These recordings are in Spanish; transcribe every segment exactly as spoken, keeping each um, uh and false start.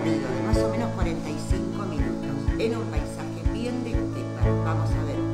recorrido de más o menos cuarenta y cinco minutos en un paisaje bien de estepa. Vamos a ver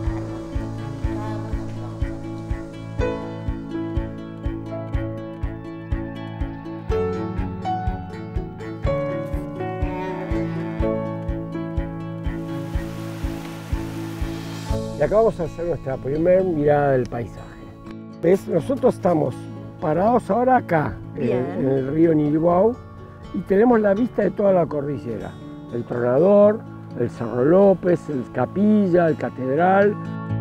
Y acá vamos a hacer nuestra primera mirada del paisaje. ¿Ves? Nosotros estamos parados ahora acá, en, en el río Nilguau, y tenemos la vista de toda la cordillera. El Tronador, el Cerro López, el Capilla, el Catedral.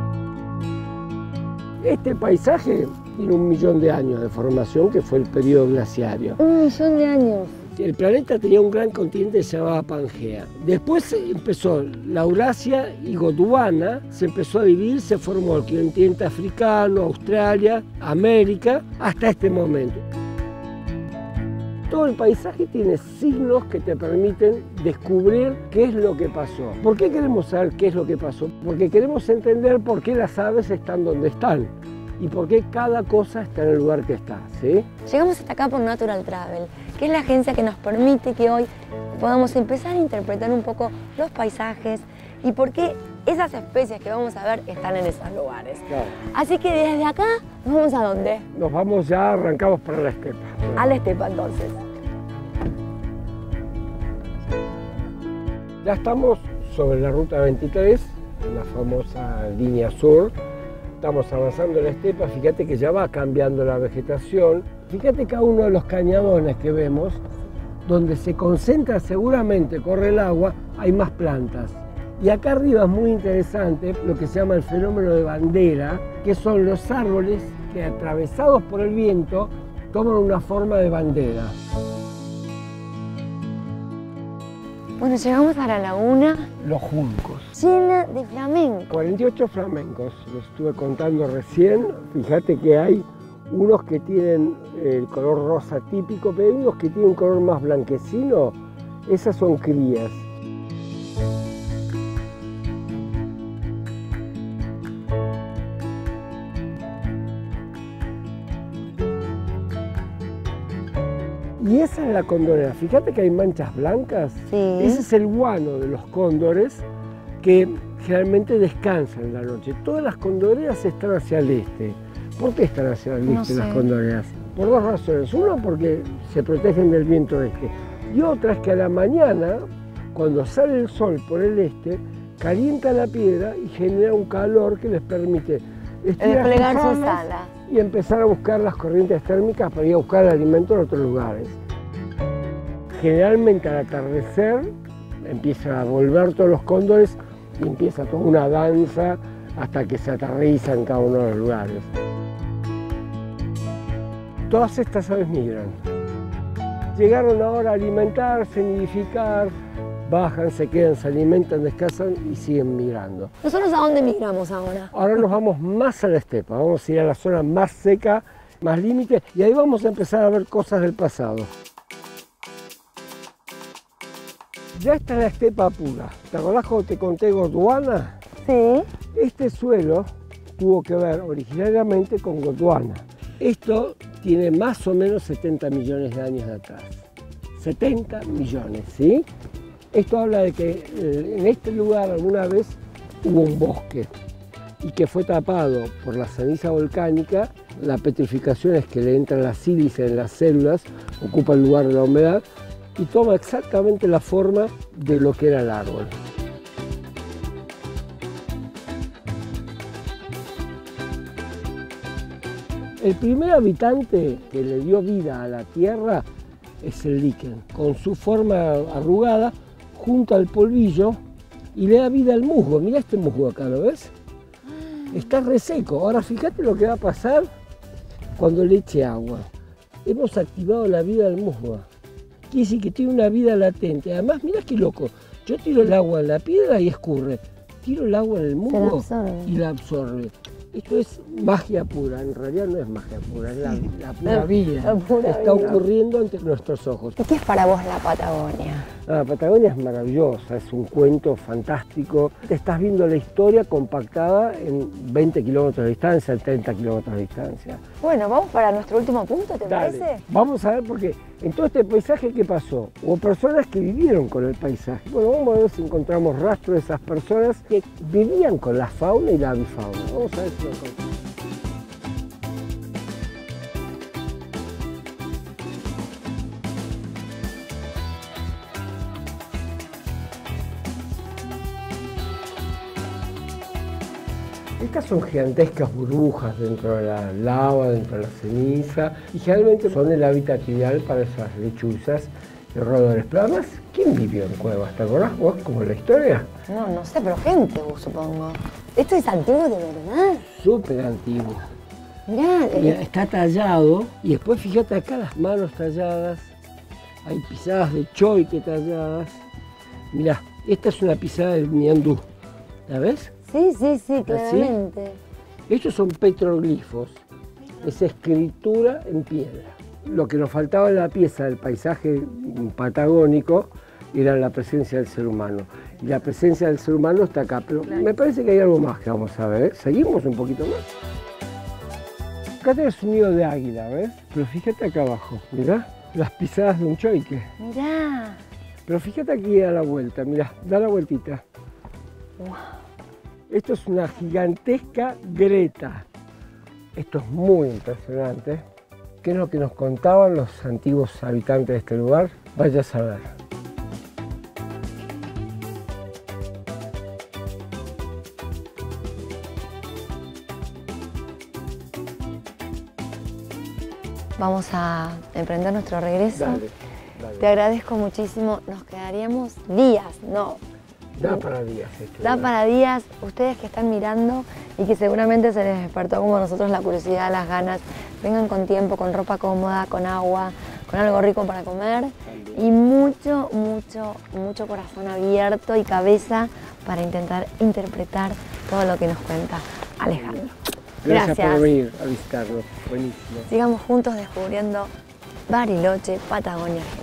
Este paisaje tiene un millón de años de formación, que fue el periodo glaciario. Un millón de años. El planeta tenía un gran continente que se llamaba Pangea. Después empezó la Eurasia y Gondwana, se empezó a dividir, se formó el continente africano, Australia, América, hasta este momento. Todo el paisaje tiene signos que te permiten descubrir qué es lo que pasó. ¿Por qué queremos saber qué es lo que pasó? Porque queremos entender por qué las aves están donde están y por qué cada cosa está en el lugar que está, ¿sí? Llegamos hasta acá por Natural Travel, que es la agencia que nos permite que hoy podamos empezar a interpretar un poco los paisajes y por qué esas especies que vamos a ver están en esos lugares. Claro. Así que desde acá, ¿nos vamos a dónde? Nos vamos ya, arrancamos para la estepa. A la estepa entonces. Ya estamos sobre la ruta veintitrés, la famosa línea sur. Estamos avanzando en la estepa, fíjate que ya va cambiando la vegetación. Fíjate cada uno de los cañadones que vemos, donde se concentra seguramente, corre el agua, hay más plantas. Y acá arriba es muy interesante lo que se llama el fenómeno de bandera, que son los árboles que atravesados por el viento toman una forma de bandera. Bueno, llegamos a la laguna. Los juncos. Llena de flamencos. cuarenta y ocho flamencos, los estuve contando recién. Fíjate que hay unos que tienen el color rosa típico, pero hay unos que tienen un color más blanquecino. Esas son crías. Y esa es la condorera. Fíjate que hay manchas blancas. Sí. Ese es el guano de los cóndores que generalmente descansan en la noche. Todas las condoreras están hacia el este. ¿Por qué están hacia el No este sé. las condoreras? Por dos razones. Uno, porque se protegen del viento este. Y otra es que a la mañana, cuando sale el sol por el este, calienta la piedra y genera un calor que les permite estirar Desplegar sus sus alas alas. y empezar a buscar las corrientes térmicas para ir a buscar el alimento en otros lugares. Generalmente al atardecer empiezan a volver todos los cóndores y empieza toda una danza hasta que se aterrizan en cada uno de los lugares. Todas estas aves migran. Llegaron ahora a alimentarse, nidificar, bajan, se quedan, se alimentan, descansan y siguen migrando. ¿Nosotros a dónde migramos ahora? Ahora nos vamos más a la estepa, vamos a ir a la zona más seca, más límite, y ahí vamos a empezar a ver cosas del pasado. Ya está la estepa pura. ¿Te acordás cuando te conté Gondwana? Sí. Este suelo tuvo que ver originariamente con Gondwana. Esto tiene más o menos setenta millones de años de atrás. setenta millones, ¿sí? Esto habla de que eh, en este lugar alguna vez hubo un bosque y que fue tapado por la ceniza volcánica. La petrificación es que le entra la sílice en las células, ocupa el lugar de la humedad y toma exactamente la forma de lo que era el árbol. El primer habitante que le dio vida a la Tierra es el líquen, con su forma arrugada, junto al polvillo y le da vida al musgo. Mirá este musgo acá, ¿lo ves? Está reseco. Ahora fíjate lo que va a pasar cuando le eche agua. Hemos activado la vida del musgo. Quiere decir que tiene una vida latente. Además, mirá qué loco. Yo tiro el agua en la piedra y escurre. Tiro el agua en el musgo y la absorbe. Esto es magia pura, en realidad no es magia pura, es la, la pura La- vida. la pura Está vida. ocurriendo ante nuestros ojos. ¿Y qué es para vos la Patagonia? La Patagonia es maravillosa, es un cuento fantástico. Te estás viendo la historia compactada en veinte kilómetros de distancia, en treinta kilómetros de distancia. Bueno, vamos para nuestro último punto, ¿te Dale. parece? Vamos a ver porque En todo este paisaje, ¿qué pasó? Hubo personas que vivieron con el paisaje. Bueno, vamos a ver si encontramos rastro de esas personas que vivían con la fauna y la avifauna. Vamos a ver si lo encontramos. Estas son gigantescas burbujas dentro de la lava, dentro de la ceniza, y generalmente son el hábitat ideal para esas lechuzas y roedores. Pero además, ¿quién vivió en cuevas? ¿Te acordás vos como la historia? No, no sé, pero gente, supongo. ¿Esto es antiguo de verdad? Súper antiguo. Mirá, Mira, eh, está tallado, y después fíjate acá las manos talladas, hay pisadas de choique talladas. Mirá, esta es una pisada del ñandú, ¿la ves? sí, sí, sí, claramente. Estos son petroglifos, es escritura en piedra. Lo que nos faltaba en la pieza del paisaje patagónico era la presencia del ser humano. Y la presencia del ser humano está acá, pero Claro. me parece que hay algo más que vamos a ver. ¿Seguimos un poquito más? Acá tenés un nido de águila, ¿ves? Pero fíjate acá abajo, mirá, las pisadas de un choique. Mirá. Pero fíjate aquí a la vuelta, mirá, da la vueltita. Wow. Esto es una gigantesca greta. Esto es muy impresionante. ¿Qué es lo que nos contaban los antiguos habitantes de este lugar? Vaya a saber. Vamos a emprender nuestro regreso. Dale, dale. Te agradezco muchísimo. Nos quedaríamos días, no. Da para días esto. Da para días. Ustedes que están mirando y que seguramente se les despertó como a nosotros la curiosidad, las ganas, vengan con tiempo, con ropa cómoda, con agua, con algo rico para comer y mucho, mucho, mucho corazón abierto y cabeza para intentar interpretar todo lo que nos cuenta Alejandro. Gracias, Gracias. por venir a visitarnos. Buenísimo. Sigamos juntos descubriendo Bariloche, Patagonia Argentina.